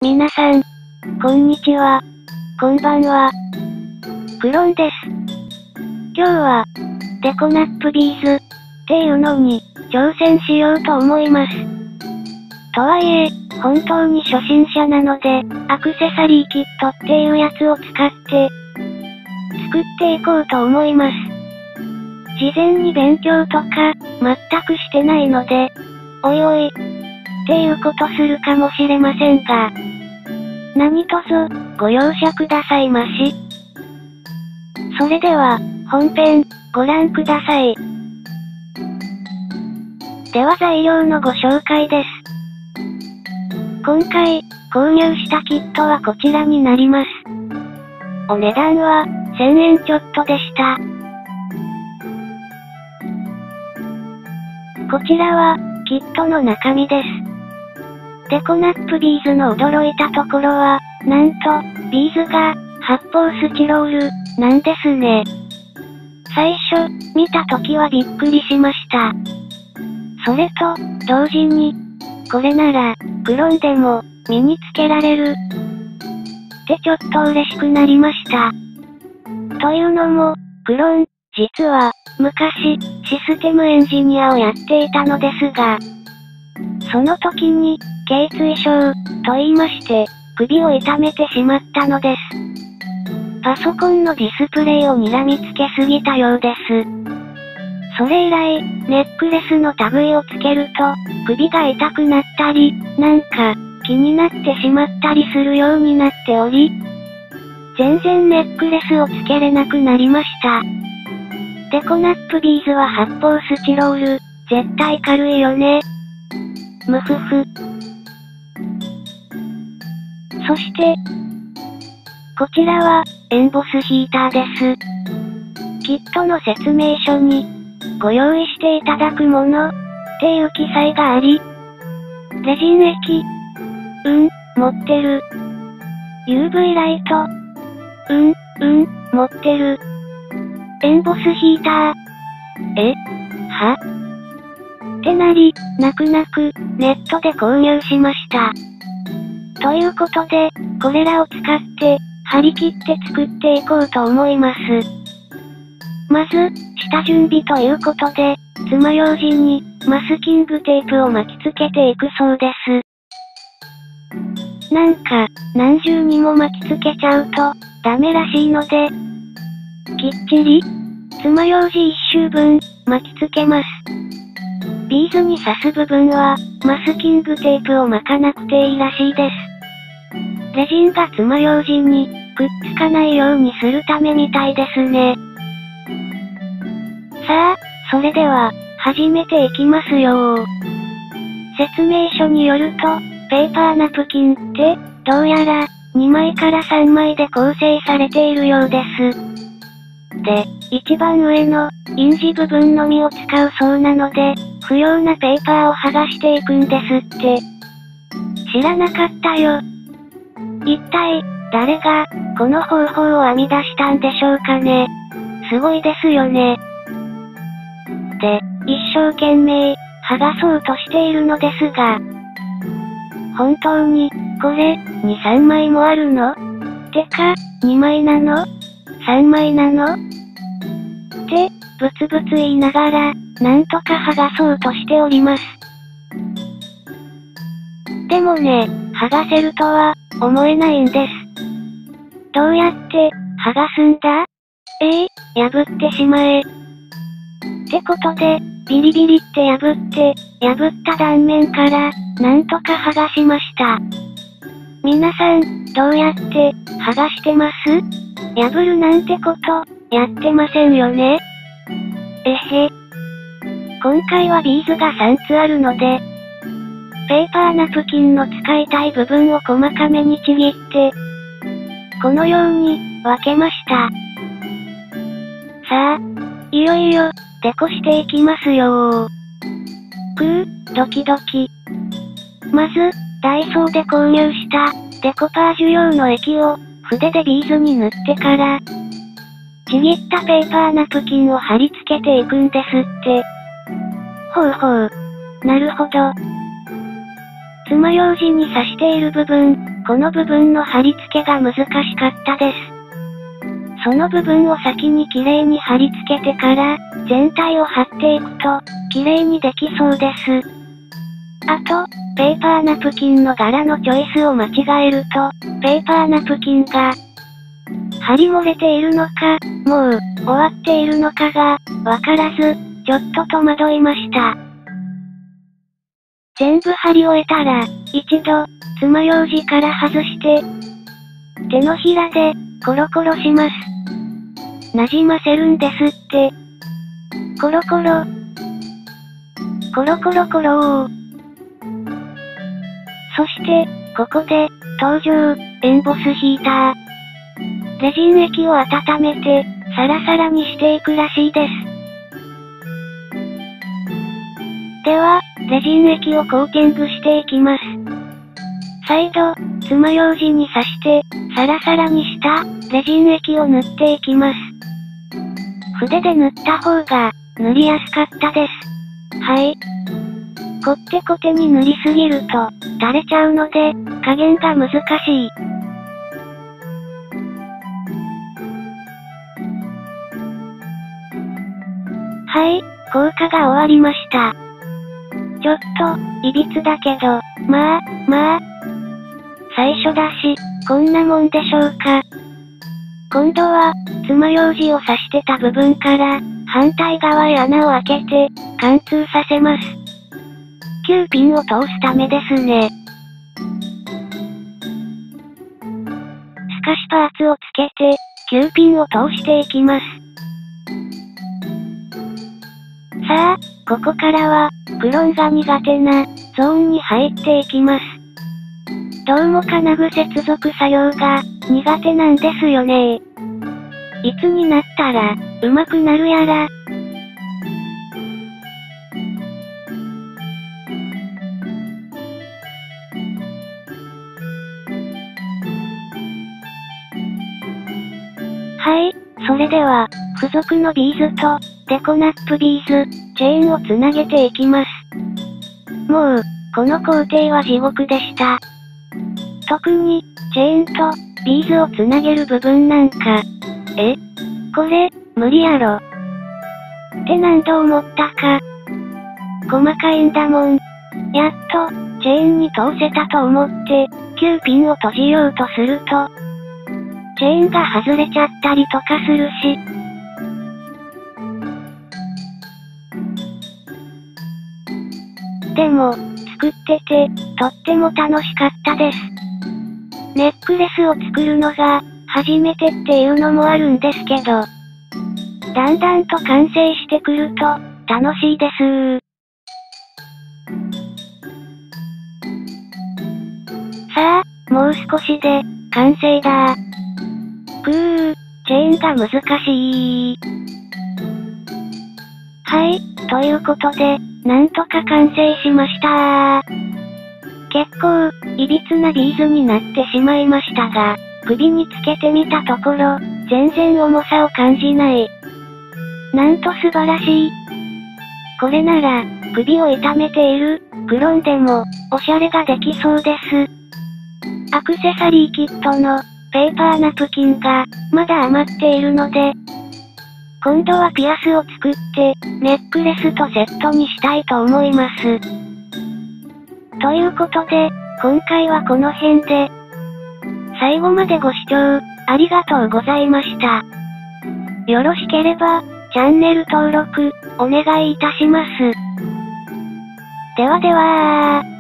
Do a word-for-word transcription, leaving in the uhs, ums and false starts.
皆さん、こんにちは。こんばんは。クロンです。今日は、デコナップビーズっていうのに挑戦しようと思います。とはいえ、本当に初心者なので、アクセサリーキットっていうやつを使って、作っていこうと思います。事前に勉強とか、全くしてないので、おいおい、っていうことするかもしれませんが、何卒、ご容赦くださいまし。それでは、本編、ご覧ください。では材料のご紹介です。今回、購入したキットはこちらになります。お値段は、せんえんちょっとでした。こちらは、キットの中身です。デコナップビーズの驚いたところは、なんと、ビーズが、発泡スチロール、なんですね。最初、見た時はびっくりしました。それと、同時に、これなら、クロンでも、身につけられる。ってちょっと嬉しくなりました。というのも、クロン、実は、昔、システムエンジニアをやっていたのですが、その時に、頚椎症、と言いまして、首を痛めてしまったのです。パソコンのディスプレイを睨みつけすぎたようです。それ以来、ネックレスの類をつけると、首が痛くなったり、なんか、気になってしまったりするようになっており、全然ネックレスをつけれなくなりました。デコナップビーズは発泡スチロール、絶対軽いよね。むふふ。そして、こちらは、エンボスヒーターです。キットの説明書に、ご用意していただくもの、っていう記載があり、レジン液、うん、持ってる。ユーブイ ライト、うん、うん、持ってる。エンボスヒーター、え、はってなり、泣く泣く、ネットで購入しました。ということで、これらを使って、張り切って作っていこうと思います。まず、下準備ということで、爪楊枝に、マスキングテープを巻きつけていくそうです。なんか、何重にも巻きつけちゃうと、ダメらしいので、きっちり、爪楊枝一周分、巻きつけます。ビーズに刺す部分は、マスキングテープを巻かなくていいらしいです。レジンが爪楊枝に、くっつかないようにするためみたいですね。さあ、それでは、始めていきますよー。説明書によると、ペーパーナプキンって、どうやら、にまいからさんまいで構成されているようです。で、一番上の、印字部分のみを使うそうなので、不要なペーパーを剥がしていくんですって。知らなかったよ。一体、誰が、この方法を編み出したんでしょうかね。すごいですよね。で、一生懸命、剥がそうとしているのですが、本当に、これ、に、さんまいもあるの？てか、にまいなの？ さん 枚なの？って、ブツブツ言いながら、なんとか剥がそうとしております。でもね、剥がせるとは、思えないんです。どうやって、剥がすんだ？ええー、破ってしまえ。ってことで、ビリビリって破って、破った断面から、なんとか剥がしました。皆さん、どうやって、剥がしてます？破るなんてこと、やってませんよね？えへ。今回はビーズがさんつあるので、ペーパーナプキンの使いたい部分を細かめにちぎって、このように、分けました。さあ、いよいよ、デコしていきますよー。くー、ドキドキ。まず、ダイソーで購入した、デコパージュ用の液を、筆でビーズに塗ってから、ちぎったペーパーナプキンを貼り付けていくんですって。ほうほう。なるほど。爪楊枝に刺している部分、 この部分の貼り付けが難しかったです。その部分を先に綺麗に貼り付けてから、全体を貼っていくと、綺麗にできそうです。あと、ペーパーナプキンの柄のチョイスを間違えると、ペーパーナプキンが、貼り漏れているのか、もう、終わっているのかが、わからず、ちょっと戸惑いました。全部貼り終えたら、一度、爪楊枝から外して、手のひらで、コロコロします。馴染ませるんですって。コロコロ。コロコロコロー。そして、ここで、登場、エンボスヒーター。レジン液を温めて、サラサラにしていくらしいです。では、レジン液をコーティングしていきます。再度、爪楊枝に刺して、サラサラにした、レジン液を塗っていきます。筆で塗った方が、塗りやすかったです。はい。こってこてに塗りすぎると、垂れちゃうので、加減が難しい。はい、効果が終わりました。ちょっと、いびつだけど、まあ、まあ。最初だし、こんなもんでしょうか。今度は、爪楊枝を刺してた部分から、反対側へ穴を開けて、貫通させます。きゅうピンを通すためですね。透かしパーツをつけて、きゅうピンを通していきます。さあ、ここからは、クロンが苦手な、ゾーンに入っていきます。どうも金具接続作業が、苦手なんですよね。いつになったら、上手くなるやら。はい、それでは、付属のビーズと、デコナップビーズ、チェーンをつなげていきます。もう、この工程は地獄でした。特に、チェーンと、ビーズをつなげる部分なんか。え？これ、無理やろ。って何度思ったか。細かいんだもん。やっと、チェーンに通せたと思って、きゅうピンを閉じようとすると、チェーンが外れちゃったりとかするし。でも、作ってて、とっても楽しかったです。ネックレスを作るのが、初めてっていうのもあるんですけど、だんだんと完成してくると、楽しいですー。さあ、もう少しで、完成だー。くー、チェーンが難しい。はい、ということで、なんとか完成しましたー。結構、いびつなビーズになってしまいましたが、首につけてみたところ、全然重さを感じない。なんと素晴らしい。これなら、首を痛めている、クロンでも、おしゃれができそうです。アクセサリーキットの、ペーパーナプキンが、まだ余っているので、今度はピアスを作って、ネックレスとセットにしたいと思います。ということで、今回はこの辺で、最後までご視聴、ありがとうございました。よろしければ、チャンネル登録、お願いいたします。ではではー。